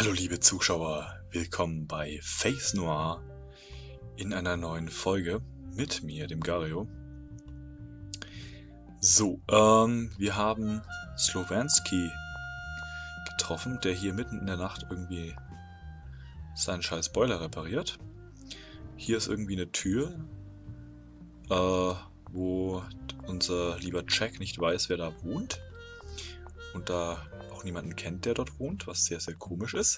Hallo liebe Zuschauer, willkommen bei Face Noir in einer neuen Folge mit mir, dem Gario. So, wir haben Slovanski getroffen, der hier mitten in der Nacht irgendwie seinen scheiß Boiler repariert. Hier ist irgendwie eine Tür, wo unser lieber Jack nicht weiß, wer da wohnt. Und da auch niemanden kennt, der dort wohnt, was sehr, sehr komisch ist.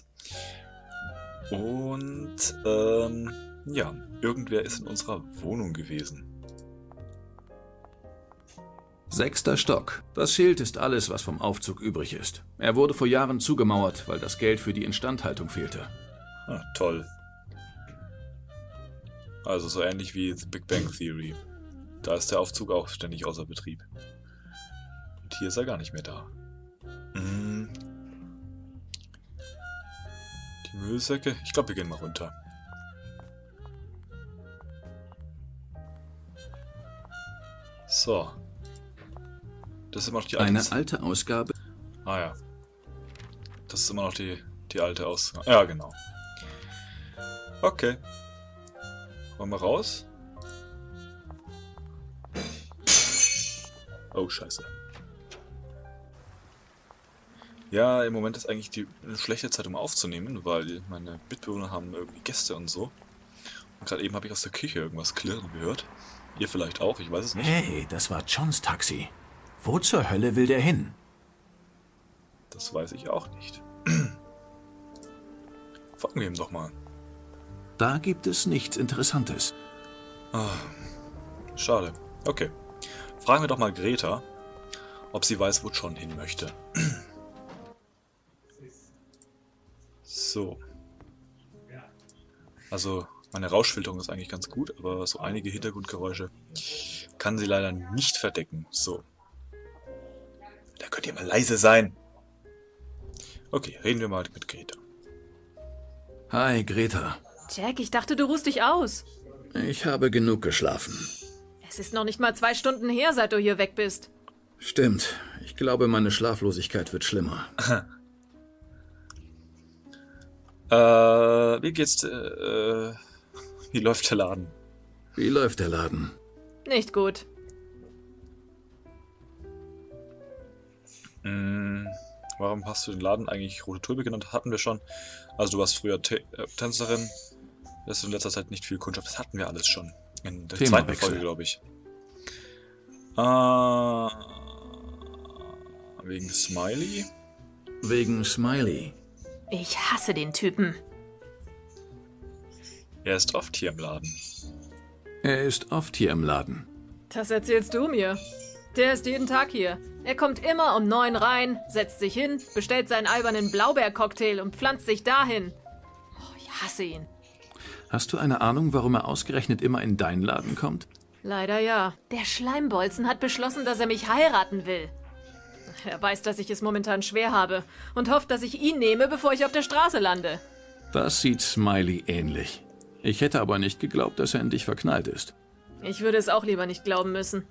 Und, ja, irgendwer ist in unserer Wohnung gewesen. 6. Stock. Das Schild ist alles, was vom Aufzug übrig ist. Er wurde vor Jahren zugemauert, weil das Geld für die Instandhaltung fehlte. Ah, toll. Also so ähnlich wie The Big Bang Theory. Da ist der Aufzug auch ständig außer Betrieb. Und hier ist er gar nicht mehr da. Die Müllsäcke? Ich glaube, wir gehen mal runter. So. Das ist immer noch die alte... Eine alte Ausgabe. Ah ja. Das ist immer noch die alte Ausgabe. Ja, genau. Okay. Wollen wir raus? Oh, scheiße. Ja, im Moment ist eigentlich eine schlechte Zeit, um aufzunehmen, weil meine Mitbewohner haben irgendwie Gäste und so. Und gerade eben habe ich aus der Küche irgendwas klirren gehört. Ihr vielleicht auch, ich weiß es nicht. Hey, das war Johns Taxi. Wo zur Hölle will der hin? Das weiß ich auch nicht. Fragen wir ihm doch mal. Da gibt es nichts Interessantes. Ah, schade. Okay. Fragen wir doch mal Greta, ob sie weiß, wo John hin möchte. So. Also, meine Rauschfilterung ist eigentlich ganz gut, aber so einige Hintergrundgeräusche kann sie leider nicht verdecken. So. Da könnt ihr mal leise sein. Okay, reden wir mal mit Greta. Hi, Greta. Jack, ich dachte, du ruhst dich aus. Ich habe genug geschlafen. Es ist noch nicht mal 2 Stunden her, seit du hier weg bist. Stimmt. Ich glaube, meine Schlaflosigkeit wird schlimmer. Wie geht's, wie läuft der Laden? Wie läuft der Laden? Nicht gut. Warum hast du den Laden eigentlich Rote Tulpe genannt? Hatten wir schon. Also du warst früher Tänzerin. Das ist in letzter Zeit nicht viel Kundschaft. Das hatten wir alles schon. In der zweiten Folge, glaube ich. Wegen Smiley? Wegen Smiley. Ich hasse den Typen. Er ist oft hier im Laden. Er ist oft hier im Laden. Das erzählst du mir. Der ist jeden Tag hier. Er kommt immer um 9 rein, setzt sich hin, bestellt seinen albernen Blaubeercocktail und pflanzt sich dahin. Oh, ich hasse ihn. Hast du eine Ahnung, warum er ausgerechnet immer in deinen Laden kommt? Leider ja. Der Schleimbolzen hat beschlossen, dass er mich heiraten will. Er weiß, dass ich es momentan schwer habe und hofft, dass ich ihn nehme, bevor ich auf der Straße lande. Das sieht Smiley ähnlich. Ich hätte aber nicht geglaubt, dass er in dich verknallt ist. Ich würde es auch lieber nicht glauben müssen.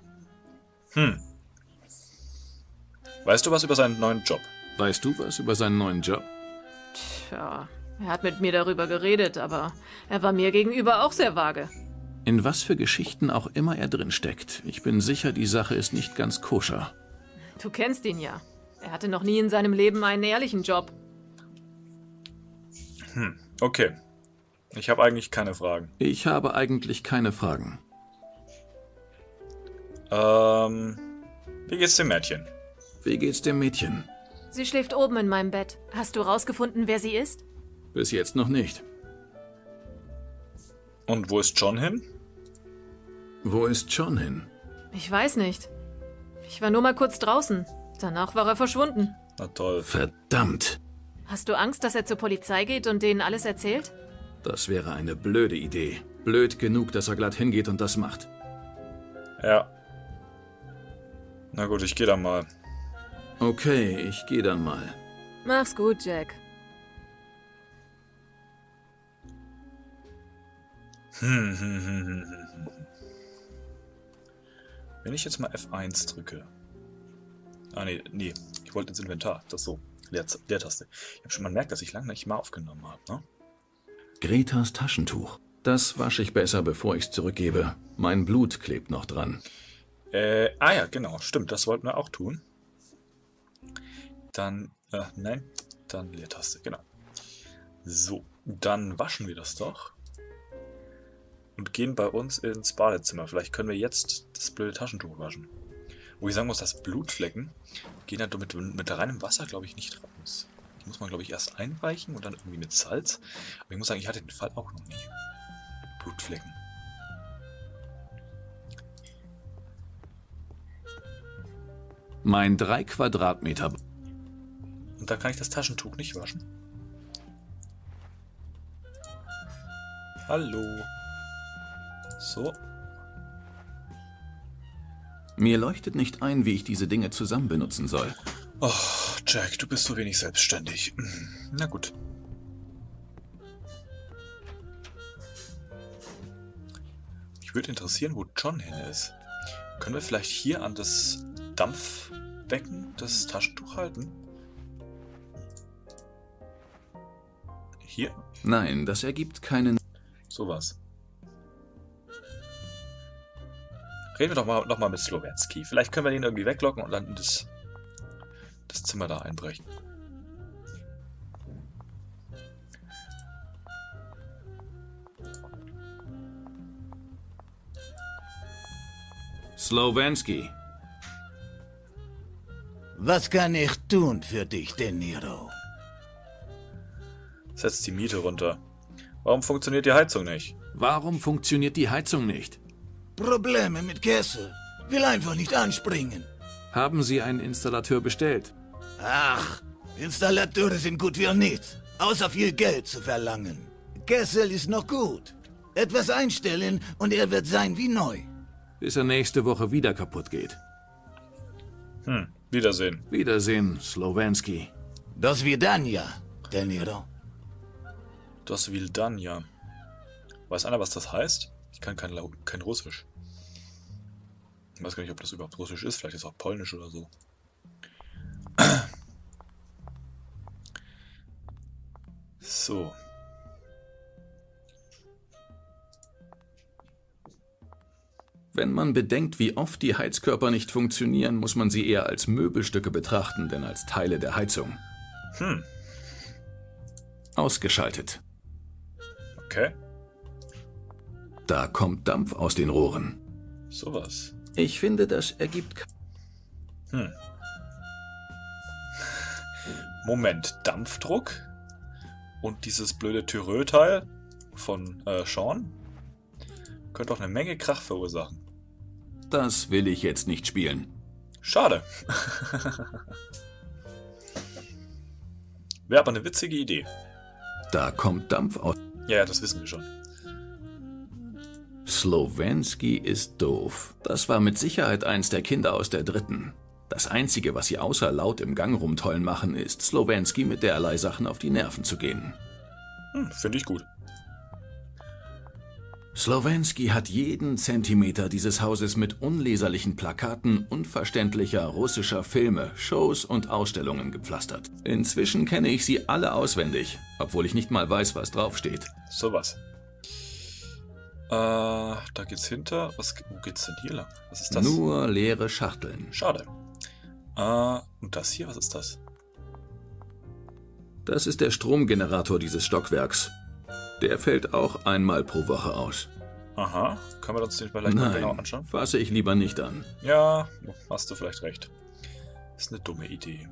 Weißt du was über seinen neuen Job? Weißt du was über seinen neuen Job? Tja, er hat mit mir darüber geredet, aber er war mir gegenüber auch sehr vage. In was für Geschichten auch immer er drin steckt. Ich bin sicher, die Sache ist nicht ganz koscher. Du kennst ihn ja. Er hatte noch nie in seinem Leben einen ehrlichen Job. Okay. Ich habe eigentlich keine Fragen. Ich habe eigentlich keine Fragen. Wie geht's dem Mädchen? Wie geht's dem Mädchen? Sie schläft oben in meinem Bett. Hast du rausgefunden, wer sie ist? Bis jetzt noch nicht. Und wo ist John hin? Wo ist John hin? Ich weiß nicht. Ich war nur mal kurz draußen. Danach war er verschwunden. Na toll. Verdammt! Hast du Angst, dass er zur Polizei geht und denen alles erzählt? Das wäre eine blöde Idee. Blöd genug, dass er glatt hingeht und das macht. Ja. Na gut, ich gehe dann mal. Okay, ich gehe dann mal. Mach's gut, Jack. Wenn ich jetzt mal F1 drücke. Ah, nee. Ich wollte ins Inventar. Das so. Leertaste. Man merkt, dass ich lange nicht mal aufgenommen habe, ne? Gretas Taschentuch. Das wasche ich besser, bevor ich's zurückgebe. Mein Blut klebt noch dran. Ja, genau. Stimmt, das wollten wir auch tun. Dann, nein. Dann Leertaste, genau. So, dann waschen wir das doch. Und gehen bei uns ins Badezimmer. Vielleicht können wir jetzt das blöde Taschentuch waschen. Wo ich sagen muss, das Blutflecken gehen dann mit reinem Wasser, glaube ich, nicht raus. Die muss man, glaube ich, erst einweichen und dann irgendwie mit Salz. Aber ich muss sagen, ich hatte den Fall auch noch nie. Blutflecken. Mein 3 Quadratmeter. Und da kann ich das Taschentuch nicht waschen. Hallo. So. Mir leuchtet nicht ein, wie ich diese Dinge zusammen benutzen soll. Oh, Jack, du bist so wenig selbstständig. Na gut. Mich würde interessieren, wo John hin ist. Können wir vielleicht hier an das Dampfbecken das Taschentuch halten? Hier? Nein, das ergibt keinen... Sowas. Reden wir doch mal noch mal mit Slowensky. Vielleicht können wir den irgendwie weglocken und dann in das Zimmer da einbrechen. Slowensky. Was kann ich tun für dich, De Niro? Setzt die Miete runter. Warum funktioniert die Heizung nicht? Warum funktioniert die Heizung nicht? Probleme mit Kessel. Will einfach nicht anspringen. Haben Sie einen Installateur bestellt? Ach, Installateure sind gut für nichts, außer viel Geld zu verlangen. Kessel ist noch gut. Etwas einstellen und er wird sein wie neu. Bis er nächste Woche wieder kaputt geht. Wiedersehen. Wiedersehen, Slowensky. Das Vidania, De Niro. Das will dann ja. Weiß einer, was das heißt? Ich kann kein Russisch. Ich weiß gar nicht, ob das überhaupt Russisch ist. Vielleicht ist es auch Polnisch oder so. So. Wenn man bedenkt, wie oft die Heizkörper nicht funktionieren, muss man sie eher als Möbelstücke betrachten, denn als Teile der Heizung. Ausgeschaltet. Okay. Da kommt Dampf aus den Rohren. Sowas. Ich finde, das ergibt... Moment, Dampfdruck und dieses blöde Tyrö-Teil von Sean könnte auch eine Menge Krach verursachen. Das will ich jetzt nicht spielen. Schade. Wäre aber eine witzige Idee. Da kommt Dampf aus... Ja, das wissen wir schon. Slowensky ist doof. Das war mit Sicherheit eins der Kinder aus der dritten. Das Einzige, was sie außer laut im Gang rumtollen machen, ist, Slowensky mit derlei Sachen auf die Nerven zu gehen. Finde ich gut. Slowensky hat jeden Zentimeter dieses Hauses mit unleserlichen Plakaten unverständlicher russischer Filme, Shows und Ausstellungen gepflastert. Inzwischen kenne ich sie alle auswendig, obwohl ich nicht mal weiß, was draufsteht. Sowas. Da geht's hinter. Wo geht's denn hier lang? Was ist das? Nur leere Schachteln. Schade. Und das hier, was ist das? Das ist der Stromgenerator dieses Stockwerks. Der fällt auch einmal pro Woche aus. Aha. Können wir uns den vielleicht mal genau anschauen? Fasse ich lieber nicht an. Ja, hast du vielleicht recht. Ist eine dumme Idee.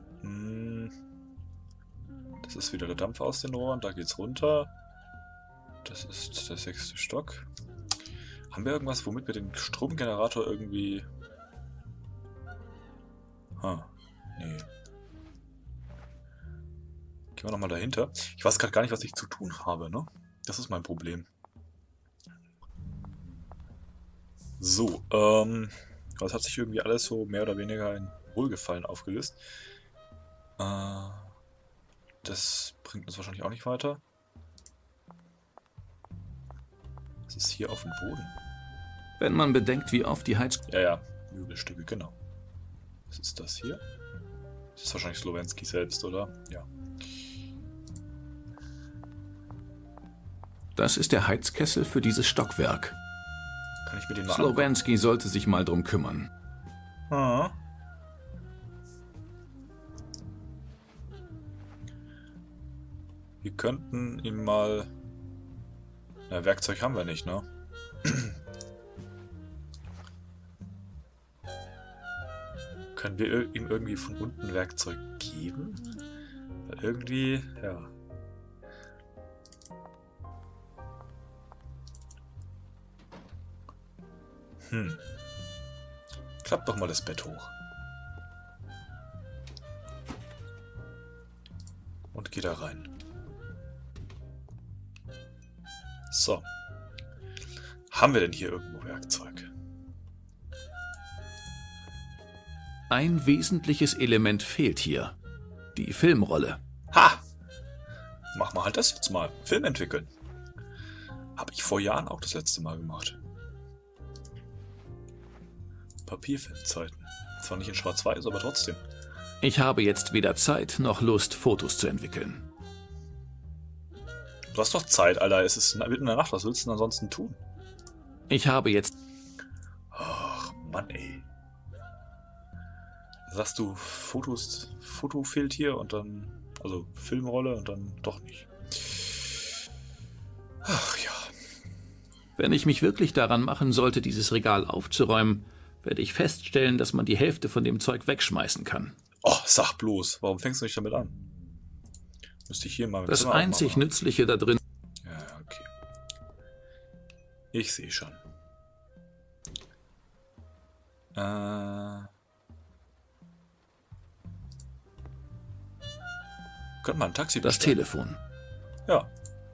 Das ist wieder der Dampf aus den Rohren. Da geht's runter. Das ist der 6. Stock. Haben wir irgendwas, womit wir den Stromgenerator irgendwie... Nee. Gehen wir nochmal dahinter. Ich weiß gerade gar nicht, was ich zu tun habe, ne? Das ist mein Problem. So, das hat sich irgendwie alles so mehr oder weniger in Wohlgefallen aufgelöst. Das bringt uns wahrscheinlich auch nicht weiter. Was ist hier auf dem Boden? Wenn man bedenkt, wie oft die Ja, Möbelstücke, genau. Was ist das hier? Das ist wahrscheinlich Slowensky selbst, oder? Ja. Das ist der Heizkessel für dieses Stockwerk. Kann ich mir den mal Slowensky sollte sich mal drum kümmern. Ah. Wir könnten ihm mal... Ja, Werkzeug haben wir nicht, ne? Können wir ihm irgendwie von unten Werkzeug geben? Weil irgendwie, ja... Klappt doch mal das Bett hoch. Und geh da rein. So. Haben wir denn hier irgendwo Werkzeug? Ein wesentliches Element fehlt hier. Die Filmrolle. Ha! Mach mal halt das jetzt mal. Film entwickeln. Habe ich vor Jahren auch das letzte Mal gemacht. Papierfilmzeiten. Zwar nicht in Schwarz-Weiß, aber trotzdem. Ich habe jetzt weder Zeit noch Lust, Fotos zu entwickeln. Du hast doch Zeit, Alter. Es ist mitten in der Nacht. Was willst du denn ansonsten tun? Ich habe jetzt... Ach, Mann, ey. Sagst du, Foto fehlt hier und dann... Also, Filmrolle und dann doch nicht. Ach ja. Wenn ich mich wirklich daran machen sollte, dieses Regal aufzuräumen, werde ich feststellen, dass man die Hälfte von dem Zeug wegschmeißen kann. Oh, sag bloß. Warum fängst du nicht damit an? Müsste ich hier mal... Das einzig Nützliche da drin... Ja, okay. Ich sehe schon. Könnte man ein Taxi Das bestellen? Telefon. Ja.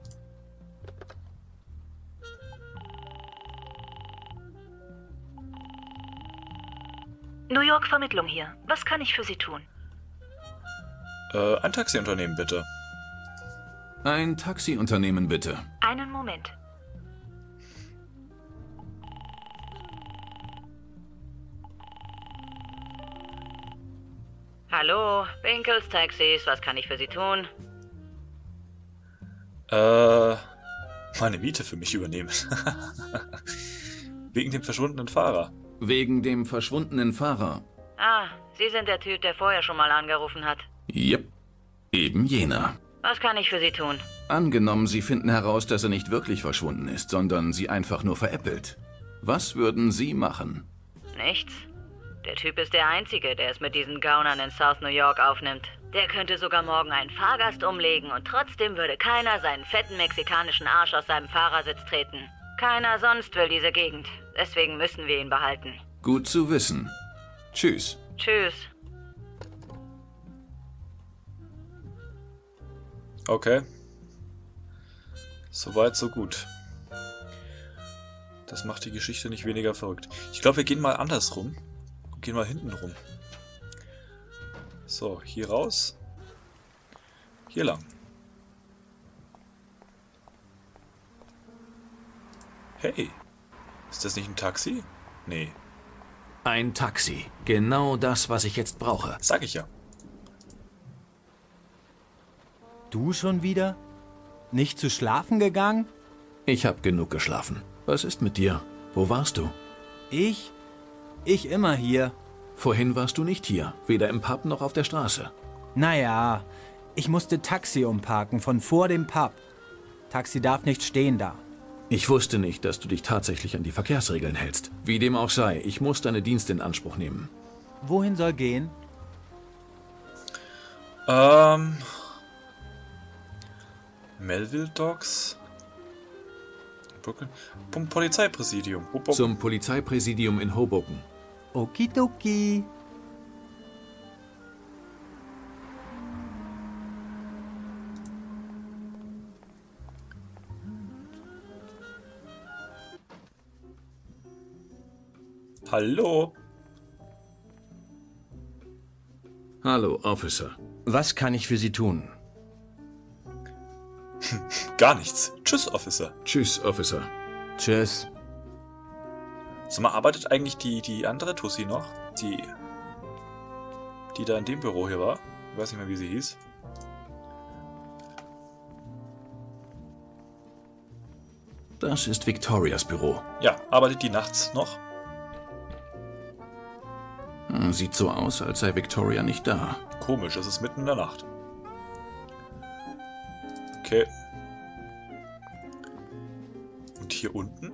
New York Vermittlung hier. Was kann ich für Sie tun? Ein Taxiunternehmen, bitte. Ein Taxiunternehmen, bitte. Einen Moment. Hallo, Winkels Taxis. Was kann ich für Sie tun? Meine Miete für mich übernehmen. Wegen dem verschwundenen Fahrer. Wegen dem verschwundenen Fahrer. Ah, Sie sind der Typ, der vorher schon mal angerufen hat. Jep, eben jener. Was kann ich für Sie tun? Angenommen, Sie finden heraus, dass er nicht wirklich verschwunden ist, sondern Sie einfach nur veräppelt. Was würden Sie machen? Nichts. Der Typ ist der Einzige, der es mit diesen Gaunern in South New York aufnimmt. Der könnte sogar morgen einen Fahrgast umlegen und trotzdem würde keiner seinen fetten mexikanischen Arsch aus seinem Fahrersitz treten. Keiner sonst will diese Gegend. Deswegen müssen wir ihn behalten. Gut zu wissen. Tschüss. Tschüss. Okay. Soweit, so gut. Das macht die Geschichte nicht weniger verrückt. Ich glaube, wir gehen mal andersrum. Gehen mal hinten rum. So, hier raus. Hier lang. Hey. Ist das nicht ein Taxi? Nee. Ein Taxi. Genau das, was ich jetzt brauche. Sag ich ja. Du schon wieder? Nicht zu schlafen gegangen? Ich habe genug geschlafen. Was ist mit dir? Wo warst du? Ich? Ich immer hier. Vorhin warst du nicht hier. Weder im Pub noch auf der Straße. Naja, ich musste Taxi umparken von vor dem Pub. Taxi darf nicht stehen da. Ich wusste nicht, dass du dich tatsächlich an die Verkehrsregeln hältst. Wie dem auch sei, ich muss deine Dienste in Anspruch nehmen. Wohin soll gehen? Melville Docks? Brooklyn? Polizeipräsidium. Zum Polizeipräsidium in Hoboken. Okidoki. Hallo? Hallo, Officer. Was kann ich für Sie tun? Gar nichts. Tschüss, Officer. Tschüss, Officer. Tschüss. Sag mal, arbeitet eigentlich die andere Tussi noch? Die die da in dem Büro hier war. Ich weiß nicht mehr, wie sie hieß. Das ist Victorias Büro. Ja, arbeitet die nachts noch? Sieht so aus, als sei Victoria nicht da. Komisch, es ist mitten in der Nacht. Okay. Und hier unten?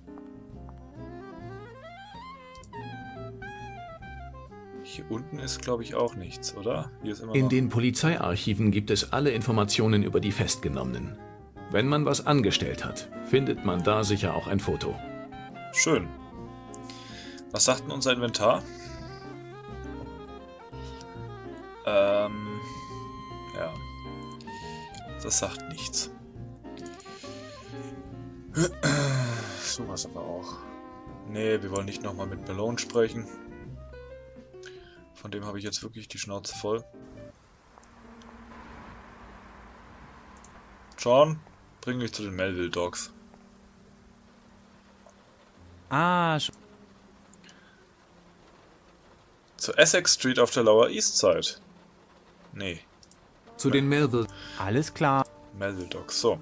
Hier unten ist, glaube ich, auch nichts, oder? Hier ist immer In noch... den Polizeiarchiven gibt es alle Informationen über die Festgenommenen. Wenn man was angestellt hat, findet man da sicher auch ein Foto. Schön. Was sagt denn unser Inventar? Ja. Das sagt nichts. So was aber auch. Nee, wir wollen nicht nochmal mit Malone sprechen. Von dem habe ich jetzt wirklich die Schnauze voll. John, bring mich zu den Melville Dogs. Zur Essex Street auf der Lower East Side. Nee, Zu den Melville. Alles klar. Melville Dogs, so.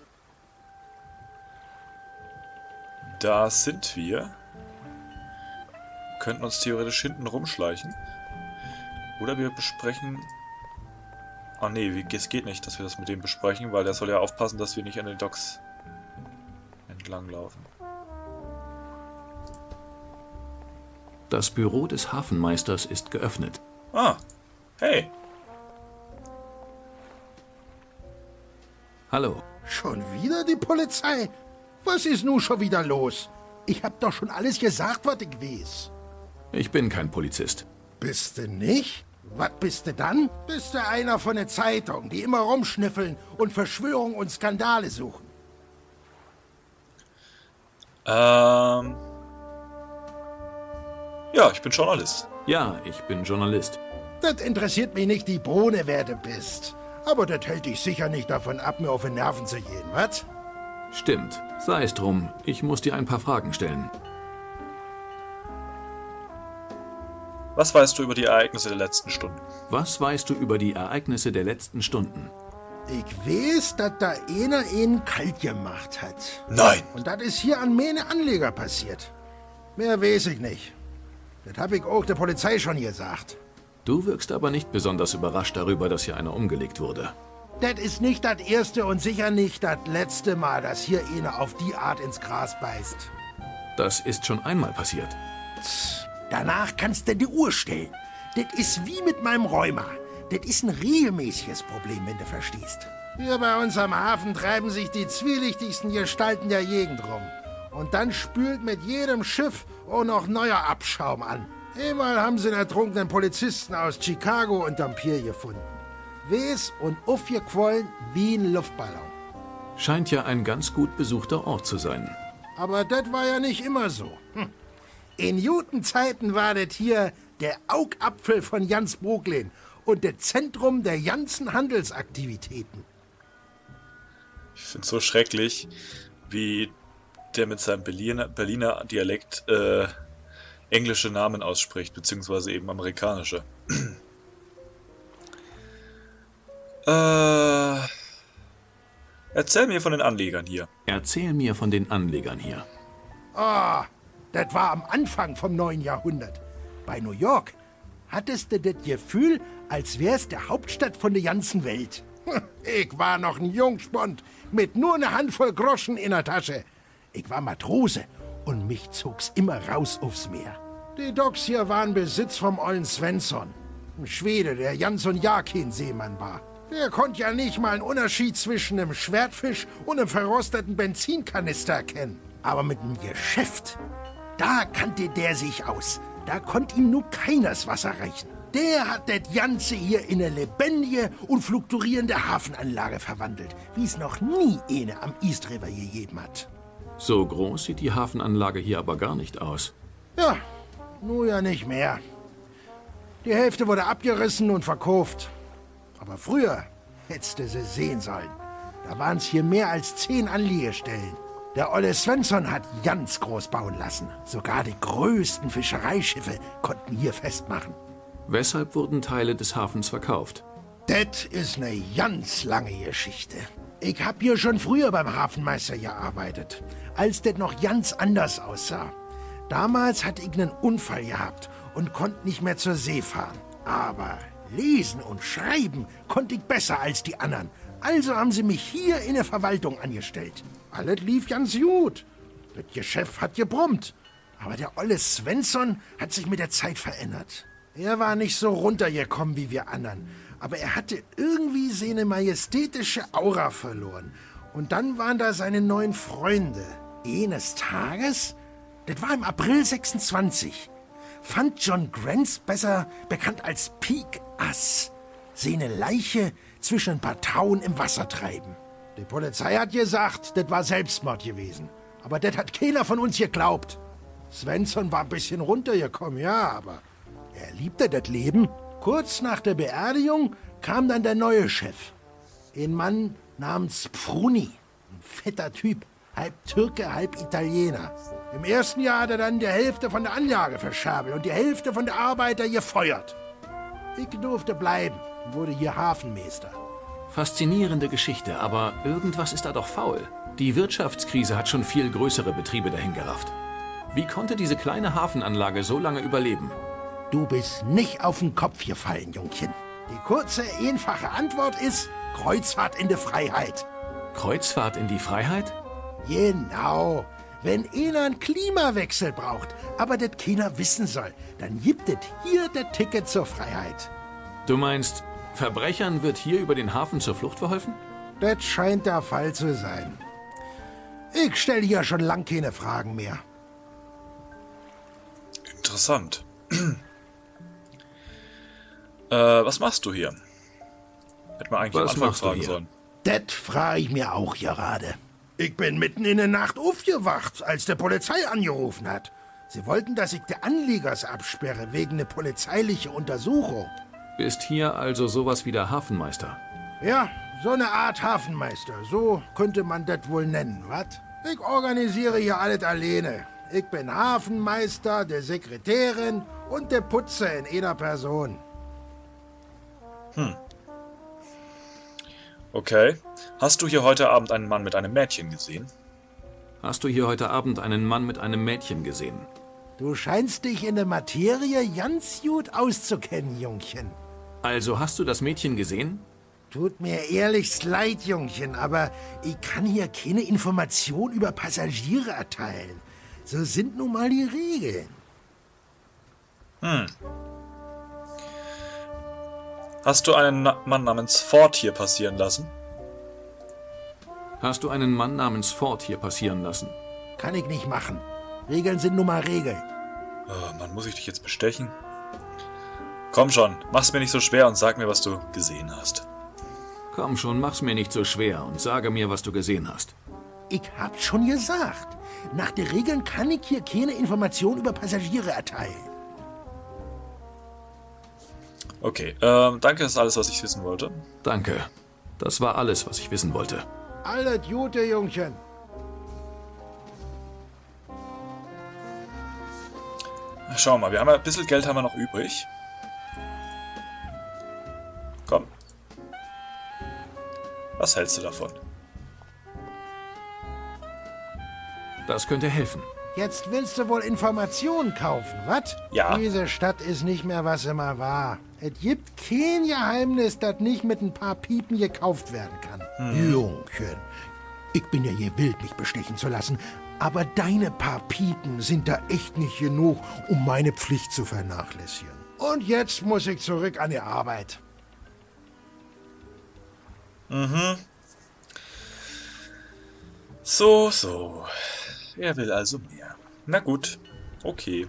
Da sind wir. Könnten uns theoretisch hinten rumschleichen. Oder wir besprechen... Ah nee, es geht nicht, dass wir das mit dem besprechen, weil der soll ja aufpassen, dass wir nicht an den Docks entlang laufen. Das Büro des Hafenmeisters ist geöffnet. Ah, hey. Hallo. Schon wieder die Polizei? Was ist nun schon wieder los? Ich hab doch schon alles gesagt, was ich weiß. Ich bin kein Polizist. Bist du nicht? Was bist du dann? Bist du einer von der Zeitung, die immer rumschnüffeln und Verschwörungen und Skandale suchen? Ja, ich bin Journalist. Ja, ich bin Journalist. Das interessiert mich nicht die Bohne, wer du bist. Aber das hält dich sicher nicht davon ab, mir auf die Nerven zu gehen, was? Stimmt. Sei es drum. Ich muss dir ein paar Fragen stellen. Was weißt du über die Ereignisse der letzten Stunden? Was weißt du über die Ereignisse der letzten Stunden? Ich weiß, dass da einer einen kalt gemacht hat. Nein! Und das ist hier an meine Anleger passiert. Mehr weiß ich nicht. Das hab ich auch der Polizei schon gesagt. Du wirkst aber nicht besonders überrascht darüber, dass hier einer umgelegt wurde. Das ist nicht das erste und sicher nicht das letzte Mal, dass hier einer auf die Art ins Gras beißt. Das ist schon einmal passiert. Danach kannst du die Uhr stellen. Das ist wie mit meinem Rheuma. Das ist ein regelmäßiges Problem, wenn du verstehst. Hier bei uns am Hafen treiben sich die zwielichtigsten Gestalten der Gegend rum. Und dann spült mit jedem Schiff auch noch neuer Abschaum an. Einmal haben sie einen ertrunkenen Polizisten aus Chicago unterm Pier gefunden. Wes und aufgequollen wie ein Luftballon. Scheint ja ein ganz gut besuchter Ort zu sein. Aber das war ja nicht immer so. In guten Zeiten war das hier der Augapfel von Jans Brooklyn und das Zentrum der ganzen Handelsaktivitäten. Ich find's so schrecklich, wie der mit seinem Berliner Dialekt englische Namen ausspricht, beziehungsweise eben amerikanische. Erzähl mir von den Anlegern hier. Erzähl mir von den Anlegern hier. Ah, das war am Anfang vom 9. Jahrhundert. Bei New York hattest du das Gefühl, als wär's der Hauptstadt von der ganzen Welt. Ich war noch ein Jungspund mit nur einer Handvoll Groschen in der Tasche. Ich war Matrose und mich zog's immer raus aufs Meer. Die Docks hier waren Besitz vom ollen Svensson. Ein Schwede, der ganz so ein Jahr kein Seemann war. Der konnte ja nicht mal einen Unterschied zwischen einem Schwertfisch und einem verrosteten Benzinkanister erkennen. Aber mit dem Geschäft, da kannte der sich aus. Da konnte ihm nur keiners Wasser reichen. Der hat das Ganze hier in eine lebendige und fluktuierende Hafenanlage verwandelt, wie es noch nie eine am East River gegeben hat. So groß sieht die Hafenanlage hier aber gar nicht aus. Ja, nur ja nicht mehr. Die Hälfte wurde abgerissen und verkauft. Aber früher hättest du sie sehen sollen. Da waren es hier mehr als 10 Anlegestellen. Der Olle Svensson hat ganz groß bauen lassen. Sogar die größten Fischereischiffe konnten hier festmachen. Weshalb wurden Teile des Hafens verkauft? Das ist eine ganz lange Geschichte. Ich hab hier schon früher beim Hafenmeister gearbeitet, als das noch ganz anders aussah. Damals hatte ich einen Unfall gehabt und konnte nicht mehr zur See fahren. Aber lesen und schreiben konnte ich besser als die anderen. Also haben sie mich hier in der Verwaltung angestellt. Alles lief ganz gut. Das Geschäft hat gebrummt. Aber der olle Svensson hat sich mit der Zeit verändert. Er war nicht so runtergekommen wie wir anderen. Aber er hatte irgendwie seine majestätische Aura verloren. Und dann waren da seine neuen Freunde. Eines Tages, das war im April 26, fand John Grants, besser bekannt als Pik Ass, seine Leiche zwischen ein paar Tauen im Wasser treiben. Die Polizei hat gesagt, das war Selbstmord gewesen. Aber das hat keiner von uns geglaubt. Svensson war ein bisschen runtergekommen, ja, aber er liebte das Leben. Kurz nach der Beerdigung kam dann der neue Chef. Ein Mann namens Pfruni. Ein fetter Typ. Halb Türke, halb Italiener. Im ersten Jahr hat er dann die Hälfte von der Anlage verscherbelt und die Hälfte von der Arbeiter gefeuert. Ich durfte bleiben und wurde hier Hafenmeister. Faszinierende Geschichte, aber irgendwas ist da doch faul. Die Wirtschaftskrise hat schon viel größere Betriebe dahingerafft. Wie konnte diese kleine Hafenanlage so lange überleben? Du bist nicht auf den Kopf gefallen, Jungchen. Die kurze, einfache Antwort ist Kreuzfahrt in die Freiheit. Kreuzfahrt in die Freiheit? Genau. Wenn einer einen Klimawechsel braucht, aber das keiner wissen soll, dann gibt es hier das Ticket zur Freiheit. Du meinst, Verbrechern wird hier über den Hafen zur Flucht verholfen? Das scheint der Fall zu sein. Ich stelle hier schon lang keine Fragen mehr. Interessant. Was machst du hier? Hätte man eigentlich am Anfang fragen sollen. Das frage ich mir auch gerade. Ich bin mitten in der Nacht aufgewacht, als der Polizei angerufen hat. Sie wollten, dass ich die Anliegers absperre, wegen einer polizeilichen Untersuchung. Bist hier also sowas wie der Hafenmeister? Ja, so eine Art Hafenmeister. So könnte man das wohl nennen, was? Ich organisiere hier alles alleine. Ich bin Hafenmeister, der Sekretärin und der Putzer in einer Person. Okay. Hast du hier heute Abend einen Mann mit einem Mädchen gesehen? Hast du hier heute Abend einen Mann mit einem Mädchen gesehen? Du scheinst dich in der Materie ganz gut auszukennen, Jungchen. Also hast du das Mädchen gesehen? Tut mir ehrlichst leid, Jungchen, aber ich kann hier keine Information über Passagiere erteilen. So sind nun mal die Regeln. Hast du einen Mann namens Ford hier passieren lassen? Hast du einen Mann namens Ford hier passieren lassen? Kann ich nicht machen. Regeln sind nun mal Regeln. Oh, Mann, muss ich dich jetzt bestechen? Komm schon, mach's mir nicht so schwer und sag mir, was du gesehen hast. Komm schon, mach's mir nicht so schwer und sage mir, was du gesehen hast. Ich hab schon gesagt. Nach den Regeln kann ich hier keine Information über Passagiere erteilen. Okay, danke, das ist alles, was ich wissen wollte. Danke. Das war alles, was ich wissen wollte. Alles Gute, Jungchen. Schau mal, wir haben ja ein bisschen Geld haben wir noch übrig. Komm. Was hältst du davon? Das könnte helfen. Jetzt willst du wohl Informationen kaufen, was? Ja. Diese Stadt ist nicht mehr, was sie mal war. Es gibt kein Geheimnis, das nicht mit ein paar Piepen gekauft werden kann. Jungchen, ich bin ja gewillt, mich bestechen zu lassen, aber deine paar Piepen sind da echt nicht genug, um meine Pflicht zu vernachlässigen. Und jetzt muss ich zurück an die Arbeit. So. Er will also mehr. Na gut, okay.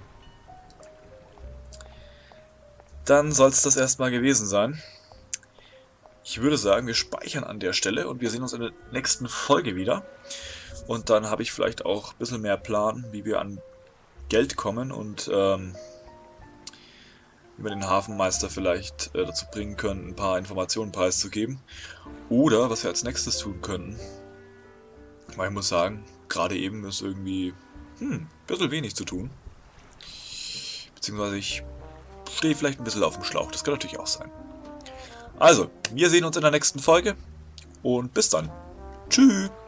Dann soll es das erstmal gewesen sein. Ich würde sagen, wir speichern an der Stelle und wir sehen uns in der nächsten Folge wieder. Und dann habe ich vielleicht auch ein bisschen mehr Plan, wie wir an Geld kommen und wie wir den Hafenmeister vielleicht dazu bringen können, ein paar Informationen preiszugeben. Oder was wir als nächstes tun könnten. Weil ich muss sagen, gerade eben ist irgendwie ein bisschen wenig zu tun. Beziehungsweise ich stehe vielleicht ein bisschen auf dem Schlauch. Das kann natürlich auch sein. Also, wir sehen uns in der nächsten Folge und bis dann. Tschüss.